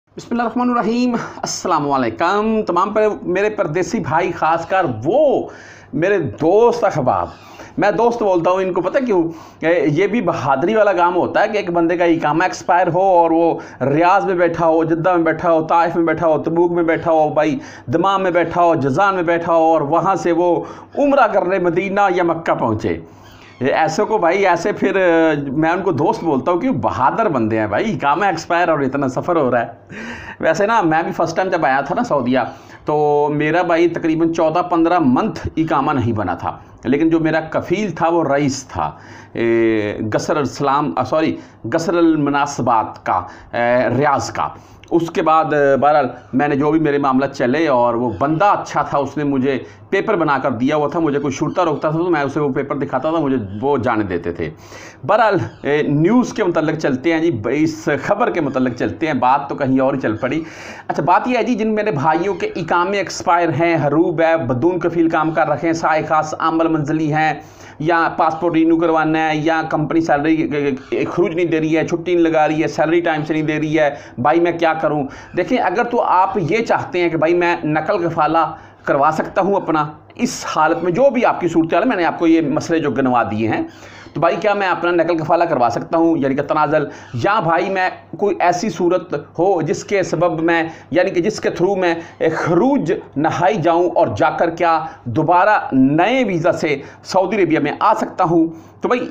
बिस्मिल्लाहिर्रहमानिर्रहीम अस्सलाम वालेकुम तमाम पर मेरे परदेसी भाई, ख़ासकर वो मेरे दोस्त अहबाब। मैं दोस्त बोलता हूँ इनको, पता क्यों? ये भी बहादुरी वाला काम होता है कि एक बंदे का इकामा एक्सपायर हो और वो रियाज में बैठा हो, जद्दा में बैठा हो, ताइफ में बैठा हो, तबूक में बैठा हो, भाई दमाम में बैठा हो, जज़ान में बैठा हो और वहाँ से वो उम्रा करने मदीना या मक्का पहुँचे। ऐसे को भाई, ऐसे फिर मैं उनको दोस्त बोलता हूँ कि बहादुर बंदे हैं भाई। इकामा एक्सपायर और इतना सफ़र हो रहा है। वैसे ना, मैं भी फ़र्स्ट टाइम जब आया था ना सऊदीया, तो मेरा भाई तकरीबन 14-15 मंथ इकामा नहीं बना था। लेकिन जो मेरा कफ़ील था वो रईस था गसर अल मुनासबात का, रियाज का। उसके बाद बहरहाल मैंने जो भी मेरे मामला चले और वो बंदा अच्छा था, उसने मुझे पेपर बना कर दिया हुआ था। मुझे कोई छूटता रोकता था तो मैं उसे वो पेपर दिखाता था, मुझे वो जाने देते थे। बहरहाल न्यूज़ के मतलब चलते हैं जी, इस खबर के मतलब चलते हैं। बात तो कहीं और ही चल पड़ी। अच्छा, बात यह है जी, जिन मेरे भाइयों के इकामे एक्सपायर हैं, हरूब है, बदून कफ़ील काम कर रखे हैं, साए खास आमल मंजली हैं, या पासपोर्ट रिन्यू करवाना है, या कंपनी सैलरी खरूज नहीं दे रही है, छुट्टी नहीं लगा रही है, सैलरी टाइम से नहीं दे रही है, भाई मैं क्या करूं? देखिए, अगर तो आप ये चाहते हैं कि भाई मैं नकल कफ़ाला करवा सकता हूं अपना, इस हालत में जो भी आपकी सूरत हाल है, मैंने आपको ये मसले जो गिनवा दिए हैं, तो भाई क्या मैं अपना नकल कफ़ाला करवा सकता हूँ, यानी कि तनाज़ल, या भाई मैं कोई ऐसी सूरत हो जिसके सबब मैं, यानी कि जिसके थ्रू मैं खरूज नहाई जाऊँ और जाकर क्या दोबारा नए वीज़ा से सऊदी अरेबिया में आ सकता हूँ। तो भाई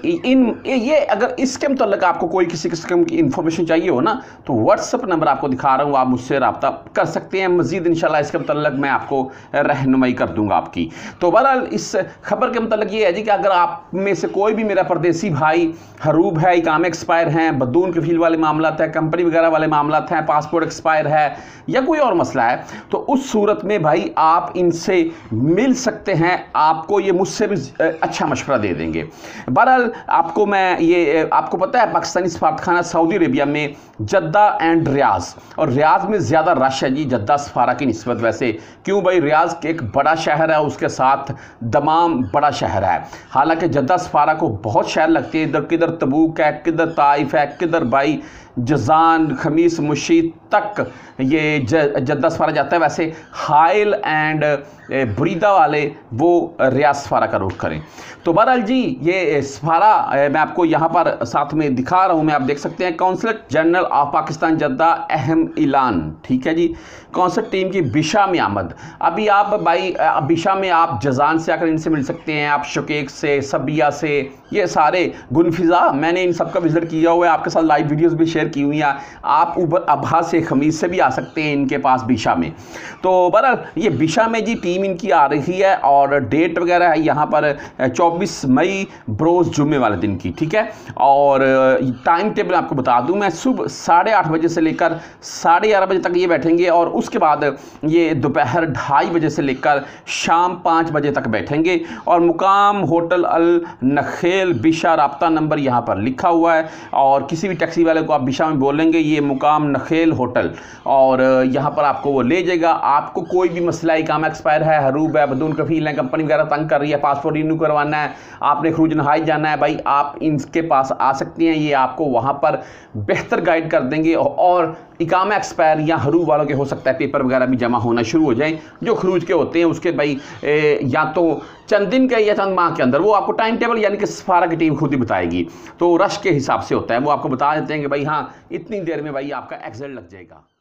ये अगर इसके मतलब आपको कोई किसी किस्म की इन्फॉर्मेशन चाहिए हो ना, तो व्हाट्सअप नंबर आपको दिखा रहा हूँ, आप मुझसे रब्ता कर सकते हैं। मज़ीद इंशाल्लाह इसके मतलब मैं आपको रहनुमाई कर दूँगा आपकी। तो बहरहाल इस खबर के मतलब ये है जी कि अगर आप में से कोई भी मेरा परदेसी भाई हरूब है, इकामे एक्सपायर हैं, बदून कफ़ील वाले मामला है, कंपनी वगैरह वाले मामला हैं, पासपोर्ट एक्सपायर है या कोई और मसला है, तो उस सूरत में भाई आप इनसे मिल सकते हैं। आपको ये मुझसे भी अच्छा मशवरा दे देंगे। बहरहाल आपको मैं ये, आपको पता है पाकिस्तानी सफारतखाना सऊदी अरेबिया में जद्दा एंड रियाज, और रियाज में ज़्यादा रश है जी जद्दा सफारा की निस्बत। वैसे क्यों भाई? रियाज एक बड़ा शहर है, उसके साथ दमाम बड़ा शहर है। हालांकि जद्दा सफारा को बहुत शहर लगती है, इधर किधर तबूक है, किधर ताइफ है, किधर भाई जज़ान, खमीस, मुशीत तक ये जद्दा सफारा जाता है। वैसे हाइल एंड बुरीदा वाले वो रियाज सफारा का रुख करें। तो बहरहाल जी, ये सफारा मैं आपको यहाँ पर साथ में दिखा रहा हूँ, मैं आप देख सकते हैं। Consulate general of Pakistan Jeddah अहम ऐलान, ठीक है जी। कौंसलेट टीम की बिशा में आमद। अभी आप भाई बिशा में आप जज़ान से आकर इनसे मिल सकते हैं, आप शुकेक से, सबिया से, ये सारे गुनफिज़ा, मैंने इन सब का विजिट किया हुआ है, आपके साथ लाइव वीडियोस भी शेयर की हुई हैं। आप अबहा से, खमीस से भी आ सकते हैं इनके पास बिशा में। तो बहरहाल ये बिशा में जी टीम इनकी आ रही है और डेट वगैरह है यहाँ पर 24 मई बरोज़ जुम्मे वाले दिन की, ठीक है। और टाइम टेबल आपको बता दूँ मैं, सुबह 8:30 बजे से लेकर 11:30 बजे तक ये बैठेंगे, और उसके बाद ये दोपहर 2:30 बजे से लेकर शाम 5 बजे तक बैठेंगे। और मुकाम होटल अल नखेल बिशा, राब्ता नंबर यहाँ पर लिखा हुआ है, और किसी भी टैक्सी वाले को आप बिशा में बोलेंगे ये मुकाम नखेल होटल, और यहाँ पर आपको वो ले जाएगा। आपको कोई भी मसला, इकामा एक्सपायर है, हरूब है, बदून कफ़ील है, कंपनी वगैरह तंग कर रही है, पासपोर्ट रिन्यू करवाना है, आपने खरूज नहाई जाना है, भाई आप इनके पास आ सकती हैं। ये आपको वहाँ पर बेहतर गाइड कर देंगे। और इकामा एक्सपायर या हरूब वालों के हो सकता है पेपर वगैरह भी जमा होना शुरू हो जाए, जो खरूज के होते हैं उसके भाई या तो चंद दिन के या चंद माह के अंदर, वो आपको टाइम टेबल यानी कि सफारा की टीम खुद ही बताएगी। तो रश के हिसाब से होता है, वो आपको बता देते हैं कि भाई हाँ इतनी देर में भाई आपका एक्सेल लग जाएगा।